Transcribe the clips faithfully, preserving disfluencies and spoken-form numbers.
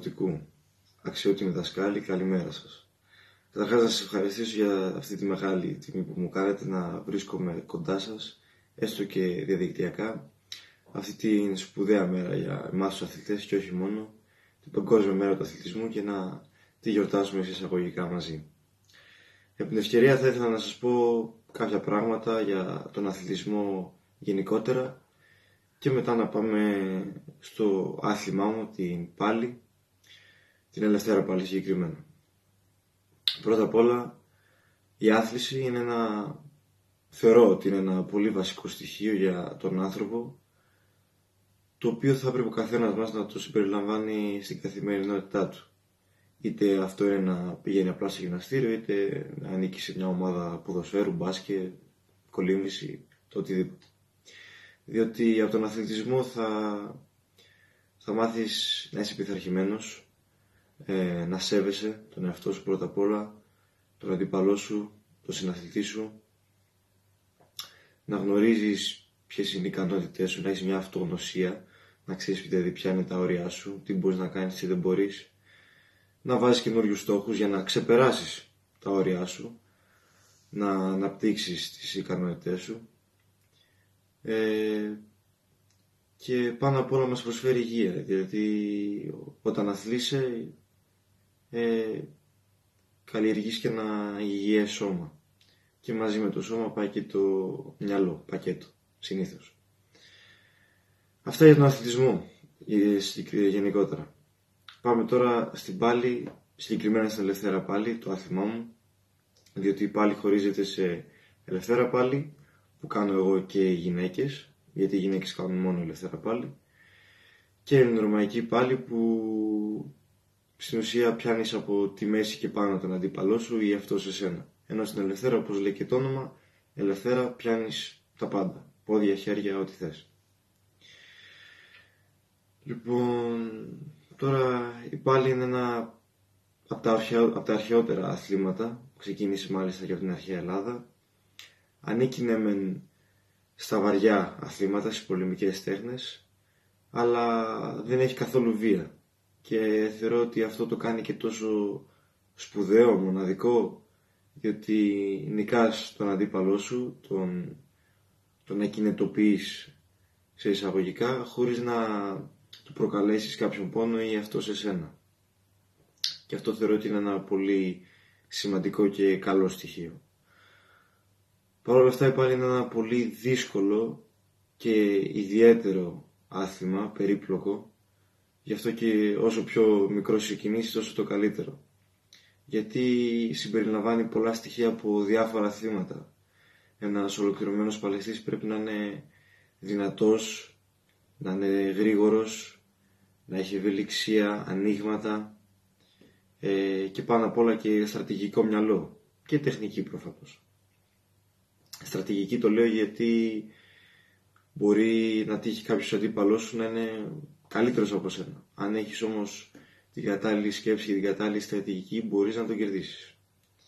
Δημοτικού. Αξιότιμοι δασκάλοι, καλημέρα σας. Καταρχάς να σας ευχαριστήσω για αυτή τη μεγάλη τιμή που μου κάνετε να βρίσκομαι κοντά σας, έστω και διαδικτυακά, αυτή την σπουδαία μέρα για εμάς τους αθλητές και όχι μόνο, την Παγκόσμια Μέρα του Αθλητισμού, και να τη γιορτάσουμε εισαγωγικά μαζί. Για την ευκαιρία θα ήθελα να σας πω κάποια πράγματα για τον αθλητισμό γενικότερα και μετά να πάμε στο άθλημά μου, την πάλη, την ελευθέρα πάλη συγκεκριμένα. Πρώτα απ' όλα, η άθληση είναι ένα, θεωρώ ότι είναι ένα πολύ βασικό στοιχείο για τον άνθρωπο, το οποίο θα πρέπει ο καθένας μας να το συμπεριλαμβάνει στην καθημερινότητά του. Είτε αυτό είναι να πηγαίνει απλά σε γυμναστήριο, είτε να ανήκει σε μια ομάδα ποδοσφαίρου, μπάσκετ, κολύμβηση, το οτιδήποτε. Διότι από τον αθλητισμό θα, θα μάθεις να είσαι πειθαρχημένος, ε, να σέβεσαι τον εαυτό σου πρώτα απ' όλα, τον αντίπαλό σου, τον συναθλητή σου, να γνωρίζεις ποιες είναι οι ικανότητές σου, να έχεις μια αυτογνωσία, να ξέρεις δηλαδή ποια είναι τα όρια σου, τι μπορείς να κάνεις, τι δεν μπορείς, να βάζεις καινούριους στόχους για να ξεπεράσεις τα όρια σου, να αναπτύξεις τις ικανότητές σου, ε, και πάνω απ' όλα μας προσφέρει υγεία, γιατί όταν αθλείσαι ε, καλλιεργείς και ένα υγιές σώμα, και μαζί με το σώμα πάει και το μυαλό, πακέτο, συνήθως. Αυτά για τον αθλητισμό γενικότερα. Πάμε τώρα στην πάλη, συγκεκριμένα στην ελευθέρα πάλη, το άθλημά μου, διότι η πάλη χωρίζεται σε ελευθέρα πάλη, που κάνω εγώ και οι γυναίκες, γιατί οι γυναίκες κάνουν μόνο ελευθέρα πάλη, και ελληνορωμαϊκή πάλη, που στην ουσία πιάνεις από τη μέση και πάνω τον αντίπαλό σου ή αυτό σε σένα. Ενώ στην ελευθέρα, όπως λέει και το όνομα, ελευθέρα πιάνεις τα πάντα, πόδια, χέρια, ό,τι θες. Λοιπόν, τώρα η πάλη είναι ένα από τα, αρχαιο, από τα αρχαιότερα αθλήματα, ξεκίνησε μάλιστα και από την αρχαία Ελλάδα. Ανήκει ναι μεν στα βαριά αθλήματα, στις πολεμικές τέχνες, αλλά δεν έχει καθόλου βία, και θεωρώ ότι αυτό το κάνει και τόσο σπουδαίο, μοναδικό, διότι νικάς τον αντίπαλό σου, τον, τον εκκινητοποιείς σε εισαγωγικά, χωρίς να του προκαλέσεις κάποιον πόνο ή αυτό σε σένα. Και αυτό θεωρώ ότι είναι ένα πολύ σημαντικό και καλό στοιχείο. Παρ' όλα αυτά, πάλι είναι ένα πολύ δύσκολο και ιδιαίτερο άθλημα, περίπλοκο, γι' αυτό και όσο πιο μικρό ξεκινήσεις, τόσο το καλύτερο. Γιατί συμπεριλαμβάνει πολλά στοιχεία από διάφορα αθλήματα. Ένας ολοκληρωμένος παλαιστής πρέπει να είναι δυνατός, να είναι γρήγορος, να έχει ευελιξία, ανοίγματα, ε, και πάνω απ' όλα και στρατηγικό μυαλό και τεχνική προφανώς. Στρατηγική το λέω γιατί μπορεί να τύχει κάποιος αντίπαλός σου να είναι καλύτερος από σένα. Αν έχεις όμως την κατάλληλη σκέψη και την κατάλληλη στρατηγική, μπορείς να τον κερδίσεις.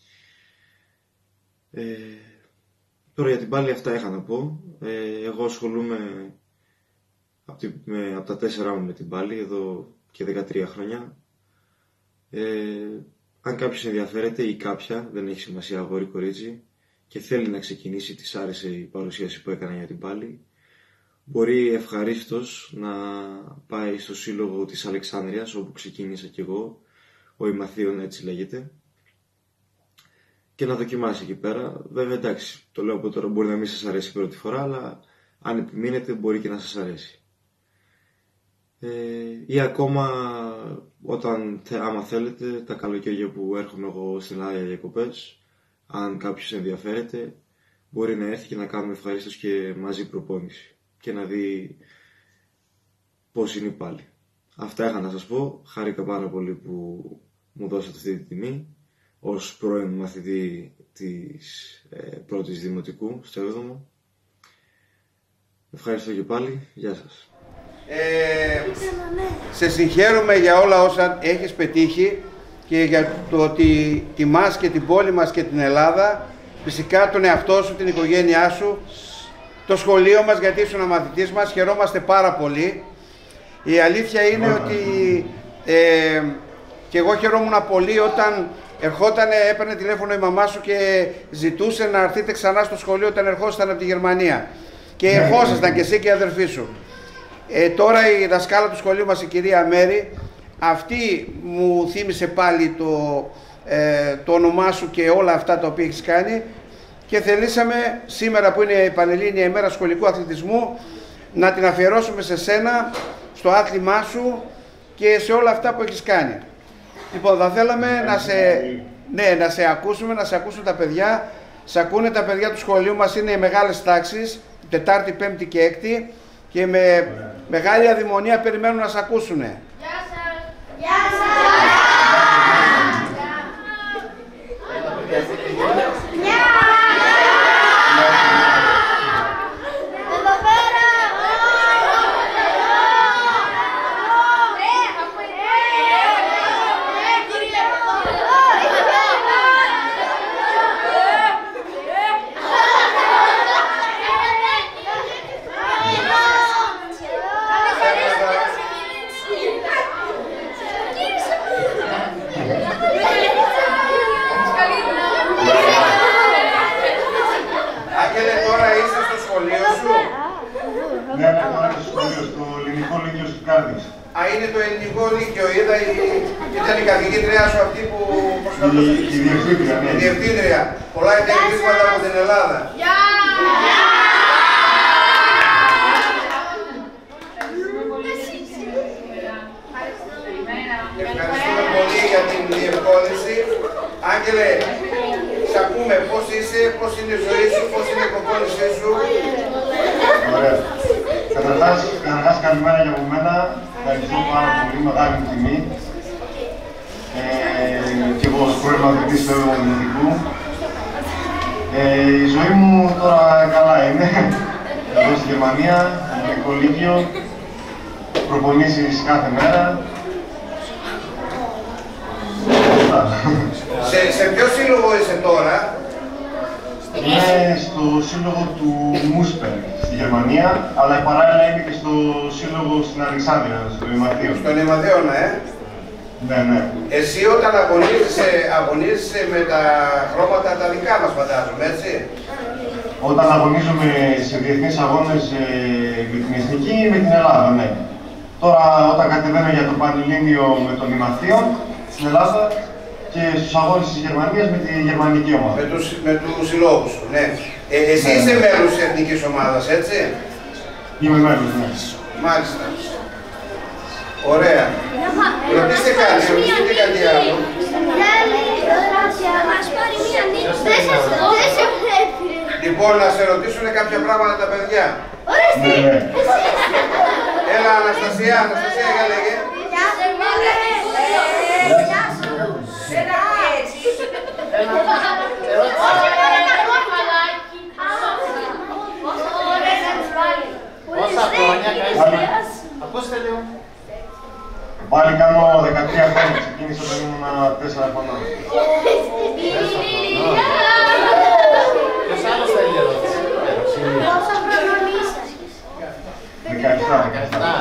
Ε, τώρα για την πάλη αυτά είχα να πω. Ε, εγώ ασχολούμαι από, τη, με, από τα τέσσερα μου με την πάλη, εδώ και δεκατρία χρόνια. Ε, αν κάποιος ενδιαφέρεται ή κάποια, δεν έχει σημασία, αγόρι κορίτσι, και θέλει να ξεκινήσει, της άρεσε η παρουσίαση που έκανα για την πάλη, μπορεί ευχαρίστως να πάει στο σύλλογο της Αλεξάνδρειας, όπου ξεκίνησα κι εγώ, ο Ημαθίων έτσι λέγεται, και να δοκιμάσει εκεί πέρα. Βέβαια, εντάξει, το λέω από τώρα, μπορεί να μην σας αρέσει πρώτη φορά, αλλά αν επιμείνετε μπορεί και να σας αρέσει. Ε, ή ακόμα όταν, άμα θέλετε, τα καλοκαίρια που έρχομαι εγώ στην Ελλάδα για διακοπές, αν κάποιος ενδιαφέρεται, μπορεί να έρθει και να κάνουμε ευχαρίστως και μαζί προπόνηση και να δει πώς είναι πάλι. Αυτά είχα να σας πω. Χάρηκα πάρα πολύ που μου δώσατε αυτή τη τιμή ως πρώην μαθητή της ε, πρώτης δημοτικού στο έβδομο. Ευχαριστώ και πάλι. Γεια σας. Ε, σε συγχαίρουμε για όλα όσα έχεις πετύχει και για το ότι τιμάς και την πόλη μας και την Ελλάδα, φυσικά τον εαυτό σου, την οικογένειά σου, το σχολείο μας, γιατί ήσουν μαθητής μας. Χαιρόμαστε πάρα πολύ. Η αλήθεια είναι ότι Ε, και εγώ χαιρόμουν πολύ όταν ερχόταν, έπαιρνε τηλέφωνο η μαμά σου και ζητούσε να έρθετε ξανά στο σχολείο όταν ερχόσασταν από τη Γερμανία. Και ερχόσασταν και εσύ και η αδερφή σου. Ε, τώρα η δασκάλα του σχολείου μας, η κυρία Μέρη, αυτή μου θύμισε πάλι το, ε, το όνομά σου και όλα αυτά τα οποία έχεις κάνει και θελήσαμε σήμερα που είναι η Πανελλήνια ημέρα σχολικού αθλητισμού να την αφιερώσουμε σε σένα, στο άθλημά σου και σε όλα αυτά που έχεις κάνει. Λοιπόν, θα θέλαμε να σε, ναι, να σε ακούσουμε, να σε ακούσουν τα παιδιά. Σε ακούνε τα παιδιά του σχολείου μας, είναι οι μεγάλες τάξεις, Τετάρτη, Πέμπτη και Έκτη και με μεγάλη αδειμονία περιμένουν να σε ακούσουνε. Γεια σας! Γεια σας! Εδώ πέρα! Άγγελε, τώρα είσαι στο σχολείο σου. Ναι, ναι, τώρα στο σχολείο, στο ελληνικό λύκειο του Κάρδης. Α, είναι το ελληνικό λύκειο, είδα, η, ήταν η καθηγήτριά σου αυτή που Η, η διευθύντρια, ναι. η διευθύντρια. Πολλά εντελέσματα από την Ελλάδα. Ευχαριστούμε πολύ για την διευκόλυνση. Άγγελε, σ' ακούμε, πώς είσαι, πώς είναι η ζωή σου, πώς είναι η προπόνησή σου. Ωραία. Καταρχάς, καταρχάς καλημέρα για από μένα. Ευχαριστώ πάρα πολύ, μεγάλη μου τιμή. Ε, και εγώ ως πρώην αθλητής του Δημοτικού. Ε, η ζωή μου τώρα καλά είναι. Εδώ στη Γερμανία, Ελληνικό Λύκειο. Προπονήσεις κάθε μέρα. Σε, σε ποιο σύλλογο είσαι τώρα? Είμαι στο σύλλογο του Μούσπερ στη Γερμανία, αλλά παράλληλα είμαι και στο σύλλογο στην Αλεξάνδρεια, στο Ιμαθείο. Στον Ιμαθείωνα, ε? Ναι, ναι. Εσύ όταν αγωνίζεσαι, αγωνίζεσαι με τα χρώματα τα δικά μας, φαντάζομαι, έτσι? Όταν αγωνίζομαι σε διεθνείς αγώνες ε, με την Εθνική ή με την Ελλάδα, ναι. Τώρα όταν κατεβαίνω για το Πανελλήνιο με τον Ιμαθείο στην Ελλάδα, και στους αγώνες της Γερμανίας με τη γερμανική ομάδα. Με τους, με τους συλλόγους σου, ναι. Ε, εσύ ναι, είσαι ναι. μέλος της εθνικής ομάδας, έτσι? Είμαι μέλος, ναι. Μάλιστα. Ωραία. Ρωτήστε κάτι, ρωτήστε κάτι άλλο. Λοιπόν, να σε ρωτήσουν κάποια πράγματα τα παιδιά. Ναι, ναι. Έλα, Αναστασία, Αναστασία, για λέγε. Πόσα χρόνια κάνεις? Ακούστε λίγο. Πάλι κάνω δεκατρία χρόνια, ξεκίνησα όταν ήμουν τέσσερα χρονών. Ποιος άλλος θέλει ερώτηση? Πόσα χρονών είσαι? δεκαεπτά, δεκαεπτά.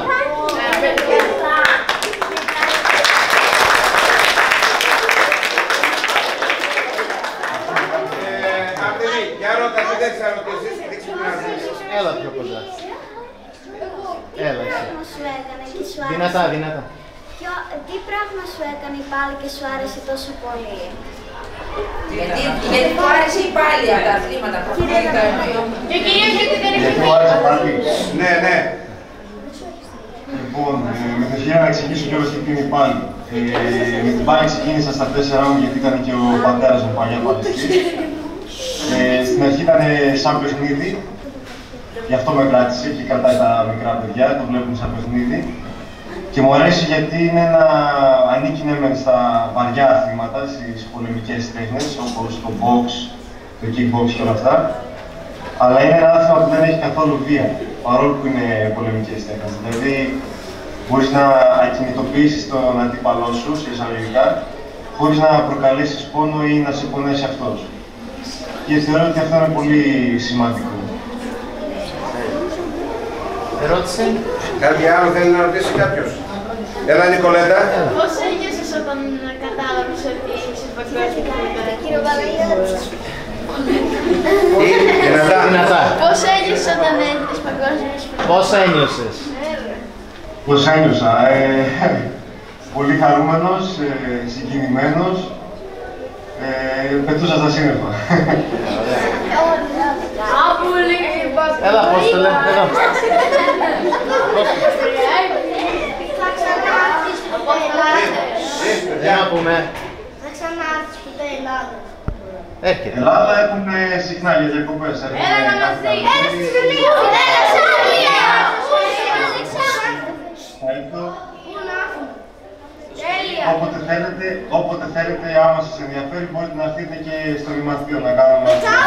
Αρτεμί, για ρώτα, μην δεν ξέρω τι εσείς, δείξτε την αρτεμί. Έλα πιο κοντά. Έλα εσύ. Τι σου έκανε και σου άρεσε? Δυνατά, δυνατά. Ποιο- Τι πράγμα σου έκανε πάλι και σου άρεσε τόσο πολύ? Γιατί, γιατί μου άρεσε η πάλι από τα αθλήματα που Κύριε το εννοώ. Και κυρία, γιατί δεν Γιατί μου άρεσε πάλι. Ναι, ναι. Λοιπόν, ε, με την ευκαιρία να εξηγήσω κιόλας τι είναι η πάλι. Ε, με την πάλι ξεκίνησα στα τέσσερα μου γιατί ήταν και ο πατέρας μου παλιά παλαιστής. Ε, στην αρχή ήταν σαν παιχνίδι, γι' αυτό με κράτησε και κρατάει τα μικρά παιδιά, το βλέπουν σαν παιχνίδι. Και μου αρέσει γιατί είναι ένα, ανήκει ναι, μεν στα βαριά αθλήματα, στις πολεμικές τέχνες, όπως το box, το kickbox και όλα αυτά. Αλλά είναι ένα άθλημα που δεν έχει καθόλου βία, παρόλο που είναι πολεμικές τέχνες. Δηλαδή, μπορείς να ακινητοποιήσεις τον αντίπαλό σου, σε εισαγωγικά, χωρίς να προκαλέσεις πόνο ή να σε πονέσει αυτός. Και θεωρώ ότι αυτό είναι πολύ σημαντικό. Ερώτηση. Κάτι άλλο θέλει να ρωτήσει κάποιος? Έλα Νικολέτα. Πώς ένιωσες όταν κατάλαβες ότι είσαι παγκόσμια Δυνατά. Πώς ένιωσες όταν έγινες παγκόσμιος πρωταθλητής? Πώς ένιωσες? Πώς ένιωσα, ε, πολύ χαρούμενος, ε, συγκινημένος, ε, πετούσα στα σύννεφα. Έλα, πώς το λέμε, εδώ. Δεν να πούμε. Θα ξανάρθεις ποτέ η Ελλάδα. Έρχεται. Ελλάδα έχουν συχνά για διακοπές. Έλα να μας δει. Έλα στη Βουλία. Έλα σε Αγγλία. Θα έρθω Τέλεια. όποτε θέλετε, όποτε θέλετε, άμα σας ενδιαφέρει, μπορείτε να έρθετε και στο γυμναστήριο να κάνουμε.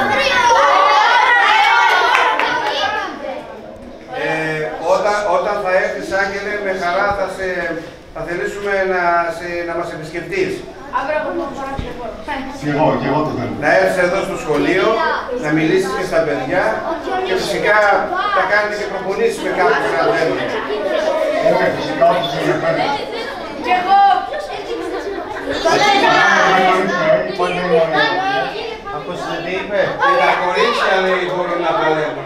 Ε, όταν, όταν θα έρθεις, Άγγελε, με χαρά θα, σε, θα θελήσουμε να, σε, να μας επισκεφτείς. Και εγώ, και εγώ το θέλω. Να έρθεις εδώ στο σχολείο, να μιλήσεις και στα παιδιά και φυσικά θα κάνετε και προπονήσεις με κάποιους να θέλουν. Ναι, φυσικά όπως σας ενδιαφέρει. Κι εγώ. Ακούσατε τι είπε? Και τα κορίτσια λέει μπορούν να παλεύουν.